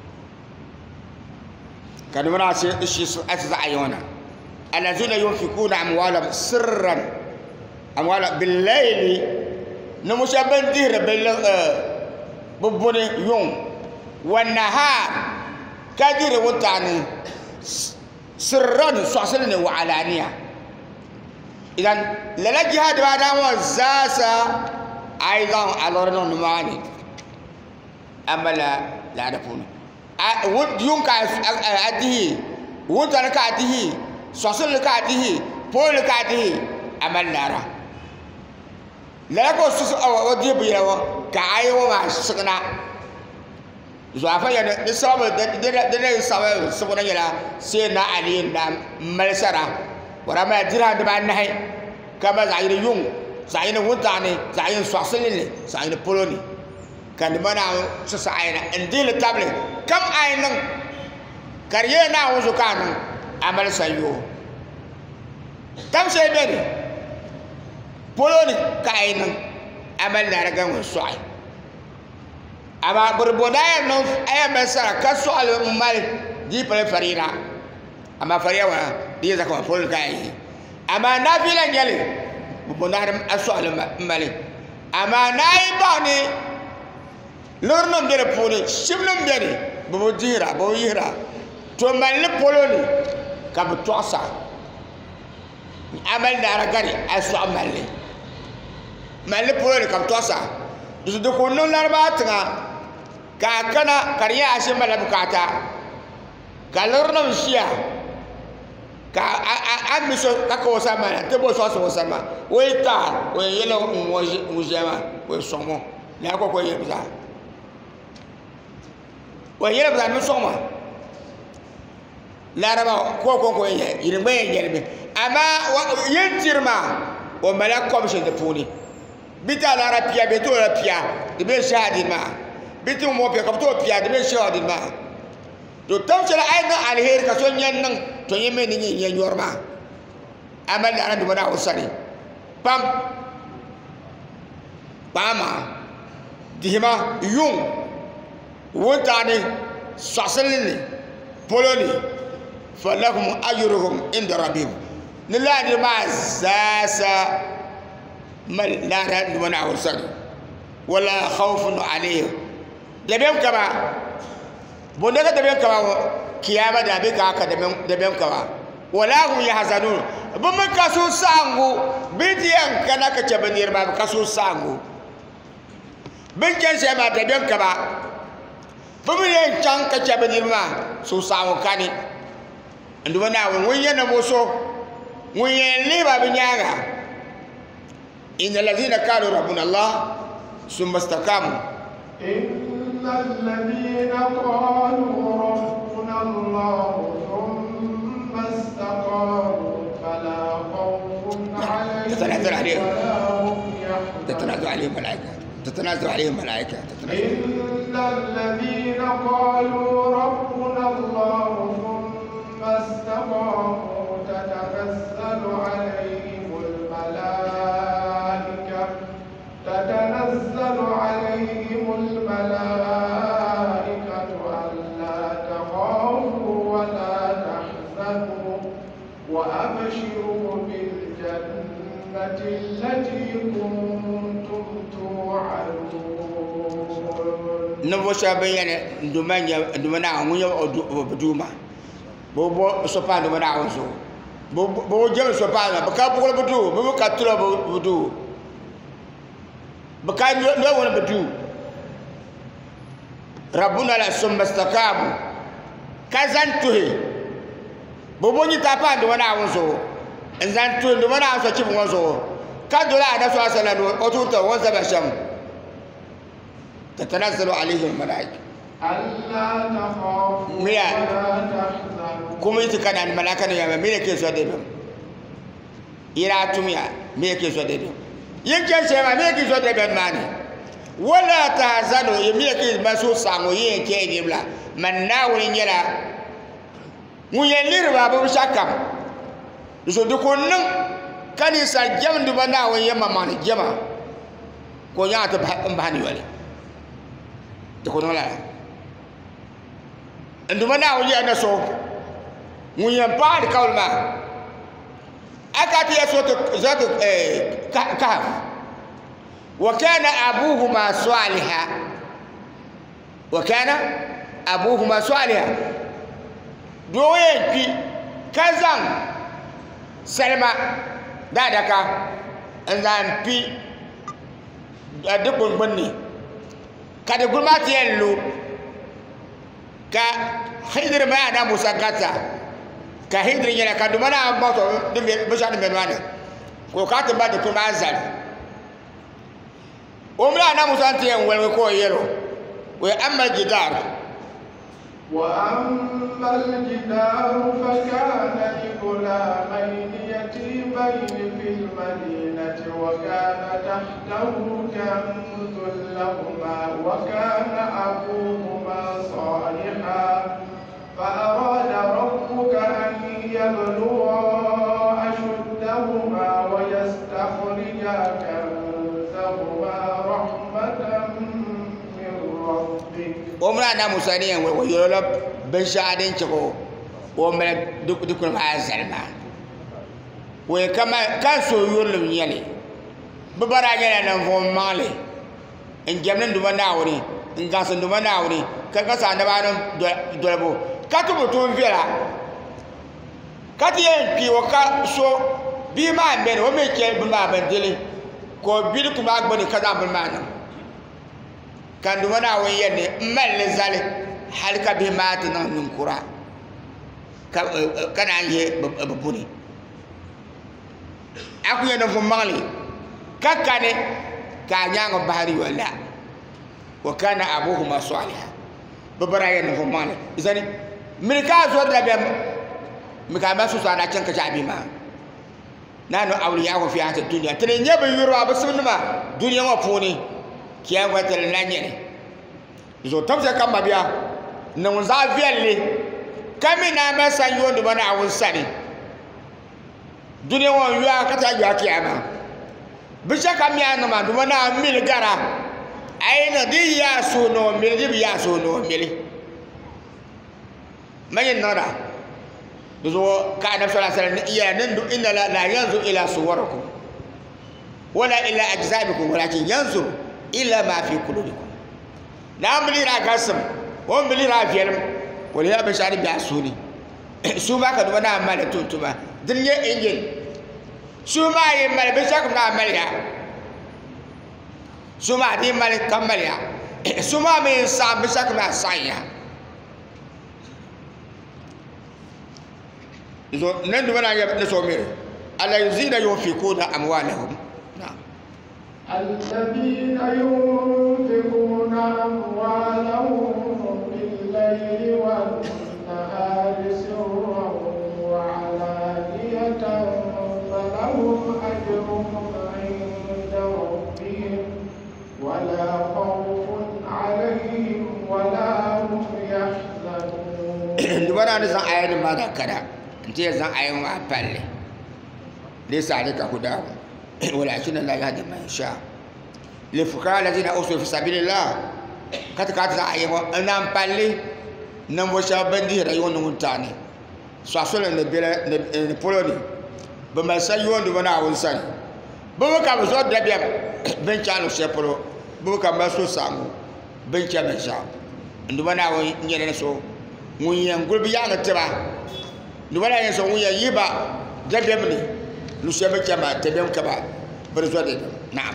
كانوا ناس يشيسوا أتزع يونا الذين ينفقون أموالهم سرا أموالهم بالليل نمشابن دير بال ببني يوم والنهار كدير وتعني سرا سوسلني وعلانية إذن لا جهاد بعد وزاسا أيضا على رنون ماني أما لا لا نفون ود يوم كأديه ود أنا كأديه سوسل كأديه بول كأديه أما نارا لا كو سوس أو ودي بيروا كأيوه ما سكنا زوافا يعني نسابة دنا دنا نسابة سبنا يلا سينا علي نام ملسرا ورما درا دمان نهاي كما زاين يوم زاين وطاني زاين سوسلني زاين بولوني كان دمنا سسعينا انديل تابلة كم عينن كرينا وزكان عمل سيو كم شيء بني بولوني كعينن عمل نارجان وسعي أما بربودايا نو أي مسألة كسؤال مال دي بره فرينا أما فريا ولا دي زكوا فول كاي أما نافيلا نجلي بربودايا أسؤال مال أما نايباني لورنم دير بولي شبلم ديري بوديرا بويرا تومال بولوني كم توسع عمل نارجاني أسؤال مالي مال بولوني كم توسع دوسو كونو لارباتنا كأكنا كريا أشياء ملا بكاتا كالورنا مشيا كا أمسو كاكوسا مانا تبو سوسو سما ويتا ويلو موجما ويسومو لا كوكو يبزا ويلو بزا مسوما لا ربا كوكو كو يرمي يرمي أما ينترما وملا كومشن تبوني بيتا لا ربيا بيتو ربيا دبي شادي ما بيتو مو بيا كبتو بيا دبي شادي ما تو تمشي اينا على هير كسون ين تو يمي ني ني نورما امل انا دبنا وسري بام باما ديما يوم وتاني ساسلني بولوني فلهم اجرهم عند ربهم نلا ما زاسا مل لا رد ولا ورسل ولا خوف عليهم دبيم كما بندك دبيم كما كيامة دبيك هكا دبيم دبيم كما ولا هم يحزنون بمن كسو سانغو بيديان كنا كتبنير ما كسو سانغو بنجن سما دبيم كما بمن ينشان كتبنير ما سو سانغو كاني عندنا وين نموسو وين ليبا بنياغا إن الذين قالوا ربنا الله ثم استقاموا إن الذين قالوا ربنا الله ثم استقاموا فلا خوف عليهم تتنازل عليهم ولا هم يحزنون تتنازل عليهم ملائكة تتنازل عليهم ملائكة إن الذين قالوا ربنا الله ثم استقاموا تتنزل عليهم الملائكة تتنزل عليهم الملائكة ألا تخافوا ولا تحزنوا التي كنتم توعدون نبو شابين دومانيا دومنا مونيا بدوما بوبو سوبان دومنا وزو بوبو جيم سوبان بكا بوكو بدو بوبو كاتلو بدو بكا نو ولا بدو ربنا لا ثم استقاموا كازانتوي bobo ni tapa ndo wana wonso nzantu ndo wana so chibu wonso kadola na so asala ndo otuto wonsa basham tatanazzalu alaihim malaika alla takhafu miya wa la tahzanu kuma yi kana ni malaka ne ya me ke so de bam ira tumiya me ke so de bam yin ke se ma me ke so de bam mani wala tahzanu ye me ke maso sango yin ke ni bla man na wurin yala muyelir babu shakam so dukunnin kanisa jam du bana wa yamma man jama ko ya ta bahani wale dukunnin la ndu bana wa yana so muyen pa de kawlma akati ya so to zato eh kaf wa kana abuhuma salihah wa kana abuhuma salihah doye ki kazan salma dadaka nzan pi adukun bunni kada gulmati yello ka hidr ma da musakata ka hidr yana ka dumana moto dumbe bishan benwana ko ka tamba da kuma azal umra na musanti en welwe ko yero we amma jidar وأما الجدار فكان لغلامين يتيمين في المدينة وكان تحته كنز لهما وكان أبوهما صالحا فأراد ربك أن يبلغا أشدهما ويستخرجا كنزهما رحمة من ربك umra na musani en wo yoro ben shadin chiko o mele duk duk ma azalma we kama kan so yoro nyele babara nyele na fo male en jamnan duma na woni en gasan duma na woni ka ka sa na ba non dolabo ka to to viera ka ti en pi o ka so bi ma ben o me ke bu ma ben dele ko bi ku ma gboni ka da bu ma na kan duma na won yenne mal zale halka bi matna min qura kana ye babuni aku yana fo mali kakane ka nyango bahari wala wa kana abuhuma salih babara yana fo mali izani milka zo da be mika masu sana can ka jabi ma nanu awliya ko fi hata dunya tene nyebe yuro abasunma dunya wa funi kiya watal nanyene zo tabza kamba biya nan za vielle kamina masa yondo bana awun sani dunia won yuwa kata yuwa kiyama bisha kamya no ma duma na mil gara aina di ya so no mil di ya so no mil mayin nora duzo ka na sallallahu alaihi wasallam iya nan du inna la yanzu ila suwarakum wala ila ajzabikum walakin yanzu ila ma fi qulubikum na mili ra gasam won mili ra fiyelm wala ya bashari bi asuni su ba ka duma na mala tuntuma dinye injil su ma yi mal bi shak na mal ya su ma di mal kamal ya su ma mi sa bi shak na sanya zo nan duma na ya so mere ala yuzida yunfikuna amwalahum na'am الذين ينفقون أموالهم بالليل والنهار سرا وعلانية فلهم أجرهم عند ربهم ولا خوف عليهم ولا هم يحزنون. دبنا نزع عين ما ذكر أنت يزع عين ما أبله ليس عليك هداهم ولكن الله يهدي من يشاء للفقراء الذين أوصوا في سبيل الله كتكات عين أنا أبله نمو شابندي رأيون نمتاني سأصل نبيل نبولوني بما سيون دبنا أونساني bo ka zo da biam ben chanu sepolo bo ka maso sangu ben chama sha ndu bana wo nyere so mun yan gurbi ya na tiba ndu bana yan so mun yan yiba da biam ni lu sebe chama te biam ka ba bar zo da na'am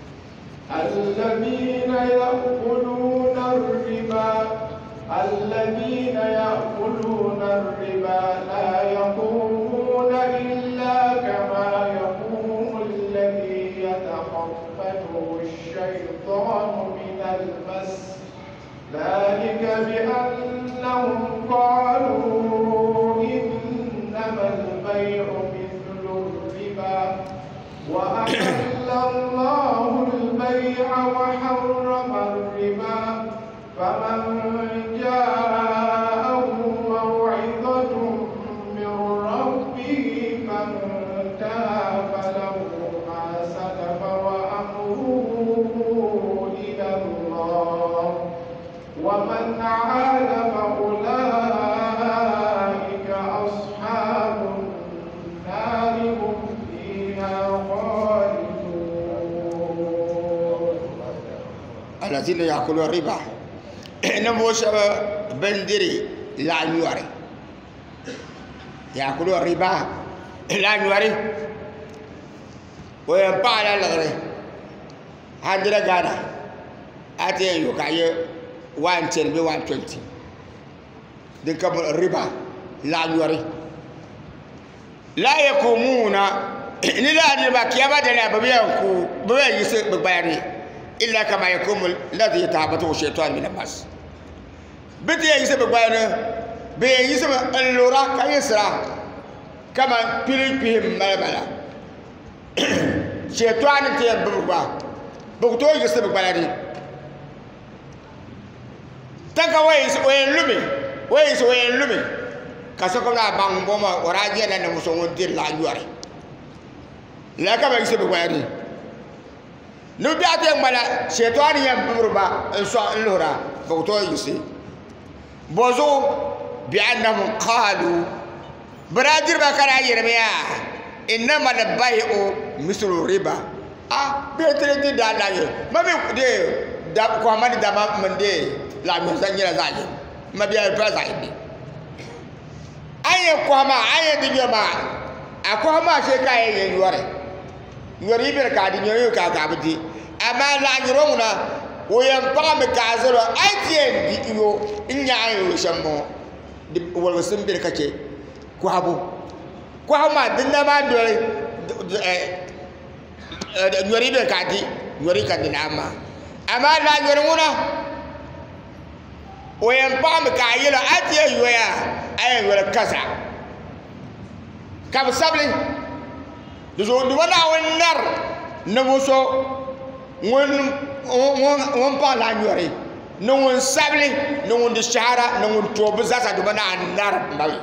الذين يأكلون الربا الذين يأكلون الربا لا يقومون إلا كما يقوم الذي يتخبطه الشيطان من المس ذلك بأنهم قالوا إنما البيع مثل الربا وأحل الله البيع وحرم الربا فمن جاءه موعظة من ربه فانتهى فله ما سلف وأمره إلى الله ومن عاد فأولئك أصحاب النار هم فيها خالدون الذين يأكلون الربا نموش بندري لا نوري يأكلون الربا لا نوري وينبع على الغري هندرا غانا أتي يوكاي one ten be one twenty دين كم الربا لا نوري لا يقومون نلا الربا كيما دلا ببيانكو ببيان يسق ببياني إلا كما يقوم الذي يتعبطه الشيطان من المس بدي يسمى بقولنا بيسمى اللورا كيسرا كما بيلي بيهم ملا ملا شيطان تيم بقوا بقتو يسمى بقولنا تكا ويس وين لومي ويس وين لومي كسوكنا بام بوما وراجينا نمسون دير لا يوري لا كما يسمى بقولنا نبيات ملا شيطان يم بقوا إنسان اللورا بقتو يسي بوزو بأنهم قالوا برادر بكرا يرميا إنما البيع مثل الربا آه بيتري دا لا ما بي دي دا كواماني دا من دي لا مسانجي لا زاجي ما بي البازايدي أي كواما أي دي ما أكواما شيكا يوري يوري بركادي يوري كاكابدي أما لا يرونا وينبغى مكازلو أتين ديو إني وشمو والوسم بركتي كوابو كوابو دنا ما دولي يوري بركاتي يوري كدنا أما أما لا يرونا وينبغى مكايلو أتين يويا أي ولا كذا كم سبلي دزون دونا والنار نموسو ون ون pa la nyori no won sabli no won dishara no won to bizata do bana annar nawi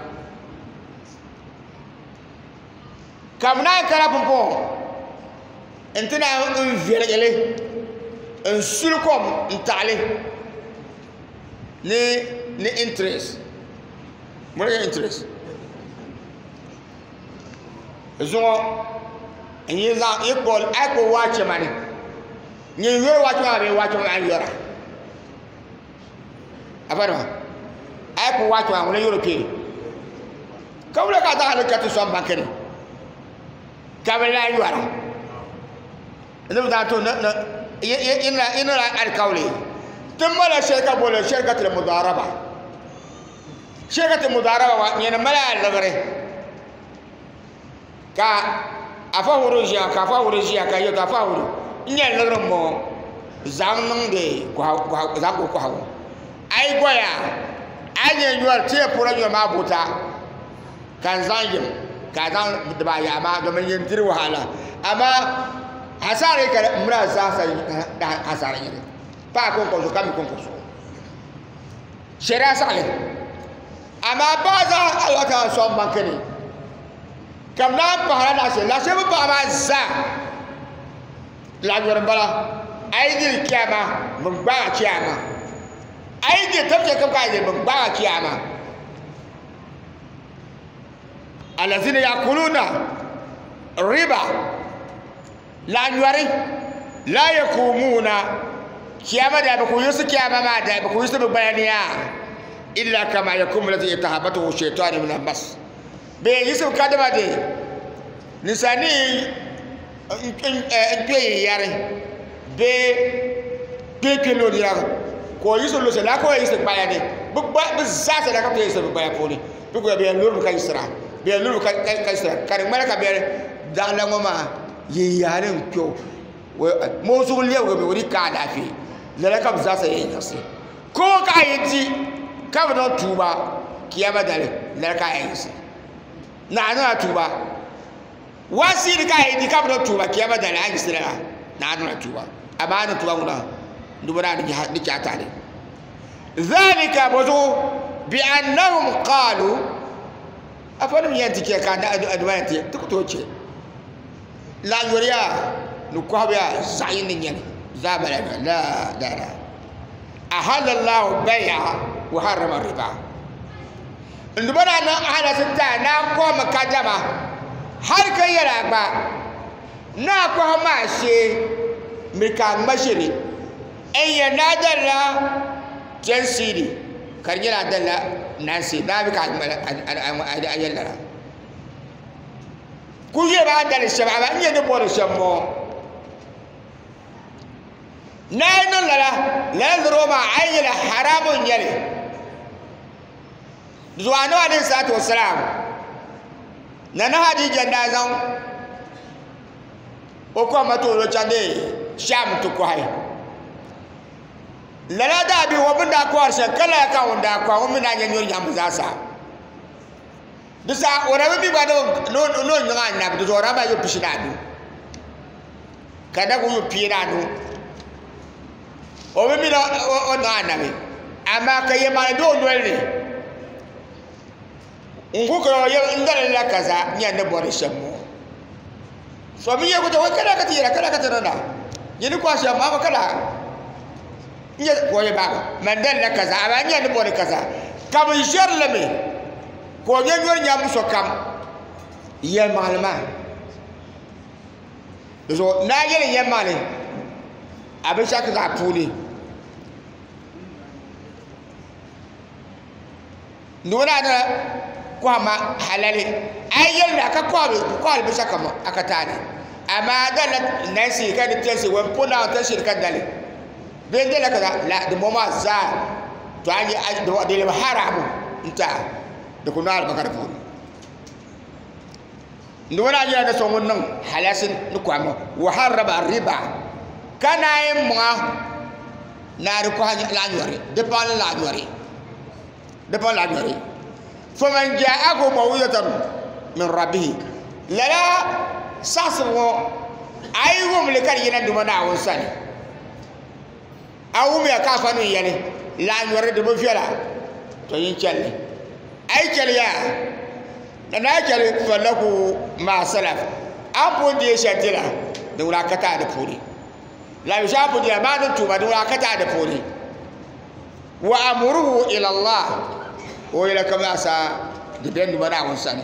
kamna kala pompo entina un vergele un sulkom ntale ni ni interest mo le interest zo enyiza equal equal watch money ni yo watu abe watu anyora abaro ay ko watu amule europe kawle ka ta hale katu som bankene kawle anyora ndu da to na ina ina al kawle tumala sheka bole sheka tel mudaraba sheka tel mudaraba wa ni na mala lagare ka afa urujia ka afa urujia ka yo ta afa uru nyel lagre mo zang nang de kwa kwa za ko kwa ai goya anye yuar tie pura yo ma buta kan zanjim ka zan da ba ya ma ga men yin tir wahala amma hasare ka mura za sa da hasare ne pa ko ko kam ko ko shera sale amma ba za Allah ta so bankani kam na pa na se la se ba ma za la yor bala ai dir kiyama mun ba kiyama ai dir tabje kam ka dir mun ba kiyama alazina yakuluna riba la nyori la yakumuna kiyama da ba ku yusu kiyama ma da ba ku yusu bayaniya illa kama yakum alladhi yatahabatu shaytanu min al-mas be yusu kadama de nisani en yare be be ke lo dira ko yusu lo se la ko yusu bayani bu ba bu za se la ka to yusu bayani poni bu ko be lo ka isra be lo ka ka isra kare mala ka be da la ngoma yi yare ko mo su le wo be wori ka da fi le ka bu za se yin yasi ko ka yiti ka ba do tuba kiyama dale le ka yin yasi na na tuba wasiri ka yiti ka ba do tuba kiyama dale an yisi na na tuba abana tuba nguna ndubara ni ni chatale dhalika bazu bi annahum qalu afanu yanti ke kana adwanti tukutoche la yoriya nukwabiya zayin nyen zabala la la la ahalla allah bay'a wa harrama riba ndubara na ahla sitta na ko makajama har kai yara ba na ko ma she mika mashiri ayya nadalla jansidi karjira dalla nasi da bi ka ayalla ku ye ba dal shababa nye ne bor shammo nayno lala la roma ayla haramun yale zuwano alayhi salatu wassalam nana hadija ndazan o ko mato lo chande sham to ko hay lala da bi wo bunda ko arsha kala ka wanda ko wo mina nyanyo nyam zasa dusa ora bi ba do no no nyanga na bi do ora ba yo pishina du kada ko yo pira du o bi mina o na na bi ama ka ye ma do ndwele ngu ko yo ndale la kaza nyande bore shammo so mi ye ko to kada ka tira kada ka tira yini kwa shi amma kala nye ko ye baba mandal la kaza abanya ni bore kaza kam sharlame ko nye nyor nyam so kam ye malama so na yele ye male abe shaka za puli nuna na kwa ma halale ayel da ka kwa kwa be shaka ma akatani ama dala nasi kan tese wen pona tese kan dale ben dala kaza la de moma za to ani do de haramu nta de ko nar bakar fu ndo wala ya da so wonnan halasin ni ko am wa haraba riba kana yin ma na ru ko la nyore de pa la nyore de pa la nyore fo man ja'akum mawiyatan min rabbih lala saswo ayiwum le kar yena duma na won sani awum ya ka fanu yene la nyore de bo fiala to yin chelle ay chelle ya na chelle falaku ma salaf apo de shatira de wala kata de puri la yushabu de ma de tuba de wala kata de puri wa amruhu ila allah o ila kama sa de ben duma na won sani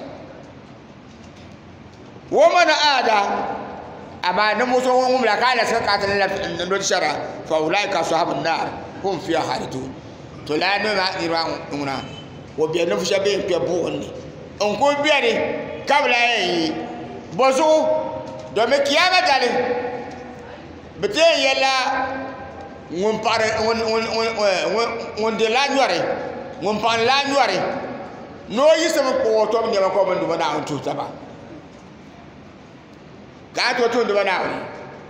ومن آدى أما نموتهم لا كان سكعة النشرة فأولئك أصحاب النار هم فيها خالدون تلانو ما يرانا وبينفش بين بيبوني أنكو بيني قبل أي بزو دوم كيامة دالي بتي يلا ونبار ون ون ون ون دلان يوري ونبان لان يوري نو يسمى قوتهم نما كومن دوما أنتو تبا ka to to ndo na woni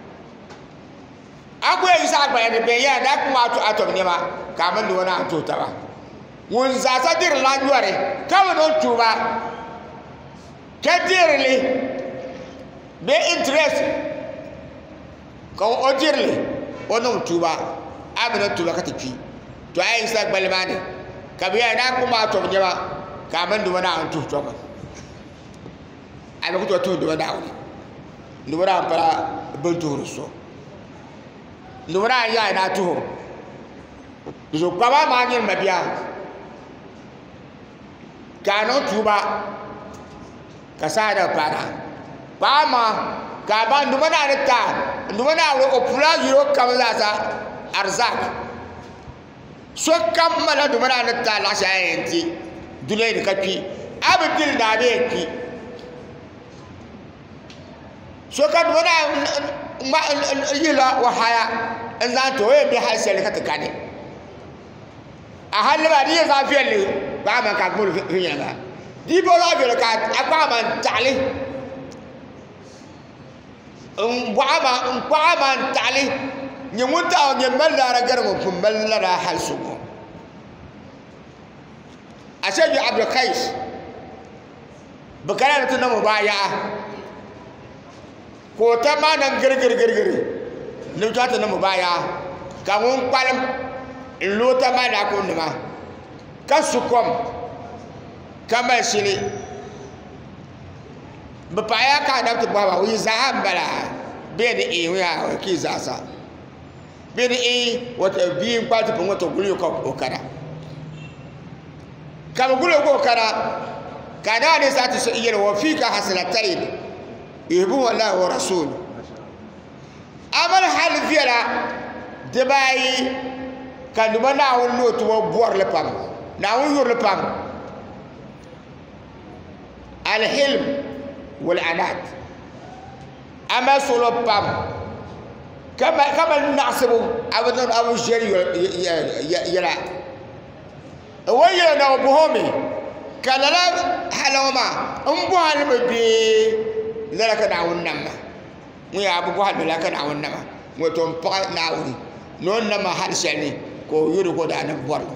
agbo yi sa agba ne be ya da kuma to atom ne ma ka man ndo na to ta ba won za sa dir la nyore ka won to ba ka dirli be interest ko o dirli wonon to ba abana to ba ka tafi to ai sa agba le ba ne ka be ya da kuma atom ne ma ka man ndo na to to ba ai ba ko to ndo na woni ndubara para buntu ruso ndubara ya na tuho zo kwaba ma nyin mabia kano tuba kasada para ba ma ka ba nduma na ta nduma na o pula yiro kam za sa arzak so kam mala nduma na ta la sha yenti dulay de kapi abdil da be ki so ka nduma na ma yila wa haya in za to e bi hasel ka ta kane a halle ba di za fiele ba ma ka gol fi yana di bo la fiele ka akwa man tali um ba ma um ba man tali ni munta ni malla ra gar mo kum malla ra halsu ashabi abdul qais bakara tun mu baya ko ta ma nan girgir girgir ni ta ta mu baya ka mun kwalam in lota ma da ko nima ka su kom kama shiri ba pa ya ka da ta baba wi za ambala be ni e wi a ki za sa be ni e wata bi in kwata pon wata gulu ko okara ka gulu ko okara ka da ne sa ta so iyar wa fika hasalatayn ibu wallahi wa rasul amal hal fiala debai kan duma na won lotu wo bor le pam na won yor le pam al hilm wal anat ama solo pam kama kama nasibu abadan abu jeri yara waya na buhomi kalala halawma um bo hal be la ka na won namma mu ya abu bo hal la ka na won namma mo to pa na woni non nama hal shani ko yuru ko da nan bor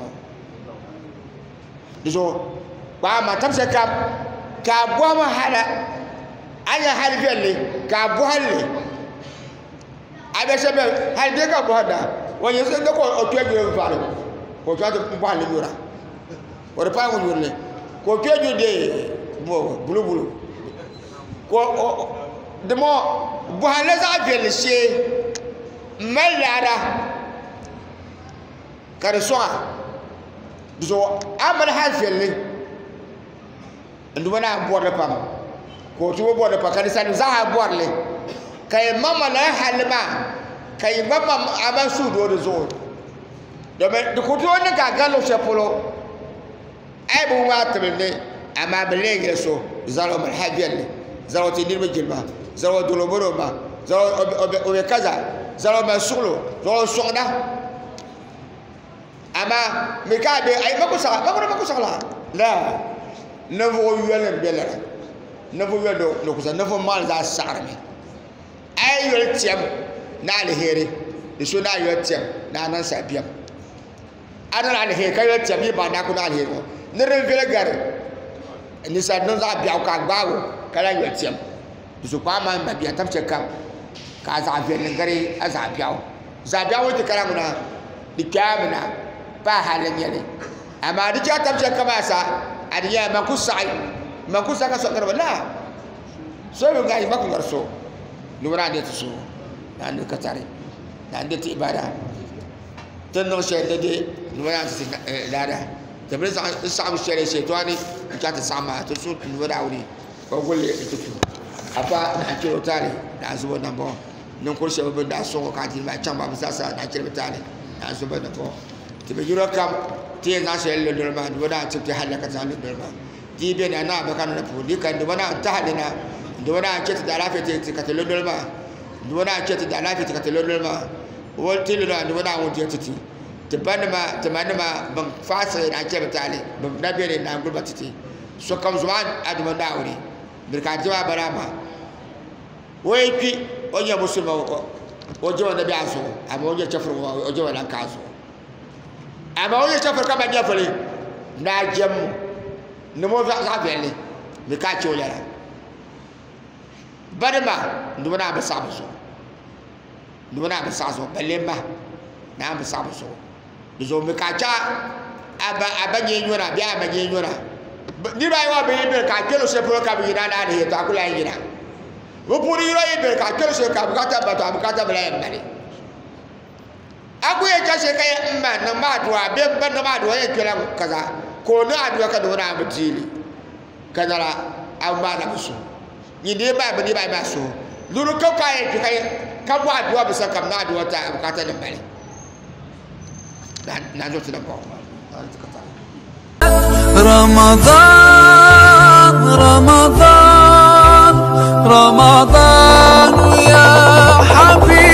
diso ba ma tamse kam ka bo ma hala anya hal felle ka bo halle abe sebe hal de ka bo hada woni so de ko o tuejo faalo ko tuato bo halle yura o de pa woni yurle ko tuejo de bo bulu bulu ko de mo bo halle za felle she mallara kare soa so amal hafelle ndumana borle pam ko to borle pa kan san za ha borle kay mama la halma kay mama aba sudo do zo do be de ko to ne ka galo sepolo ay bu ma tabne ama belege so zalo mal hafelle zalo tinir be jilba zalo do lo boroma zalo obe kaza zalo ma suglo zalo sogda ama mekabe ay mako sa mako mako sa la la nevo yele bela nevo yelo no ko sa nevo mal za sarme ay yel tiam na le here de so na yel tiam na nan sa biam ana na he ka yel tiam yi ba na ko na le here ne re vele gare ni sa non za biaw ka gbawo kala yel tiam de so pa ma ba biam tam che kam ka za vele gare a za biaw za biaw te kala muna di kamina ba halin yale amma duk ya tamce kama sa adiya maku sai maku saka so garba la so yo gai maku garso lura da su nan da katare nan da ibada tan no she da de lura da lada da bre sa sa mu shere she to ani ka ta sama to su lura wuri ko golle ita to apa na kiro tare da zuwa nan bo nan ko she ba da so ka ti ba can ba sa sa na kiro tare da zuwa nan bo tibe juro kam tie na sel le dolma do da tibti halaka ta le dolma tibe na na ba kan na pudi kan do na ta halina do na cete da lafi te ka te le dolma do na cete da lafi te ka te le dolma wol tilu na do na won titi te banma te manma ban fasa na ce batale ban da bere na gurba titi so kam zuwan aduma dawri bir ka jiwa barama wai ki onya musulma ko ojo na bi aso amma ojo chafru ojo na kaso ama oye chafar kama nyafale na jem no mo za za bele mi ka chola barma nduna ba sabu so nduna ba sabu balemba na ba sabu so dizo mi ka cha aba abanye nyora bia abanye nyora ni ba yo be be ka kelo se pro ka bi na na he to akula yira wo puri yo be ka kelo se ka bukata ba to bukata bela yambale akuye kashe kai mma na madwa be ban na madwa ya kira kaza ko na adwa ka dona mutili kanara amma na musu ni de ba ba ni ba ba so lulu ka ka e ka ka bo adua bisa kam na adua ta bukata ne bale dan na zo tina ko رمضان رمضان رمضان يا حبيبي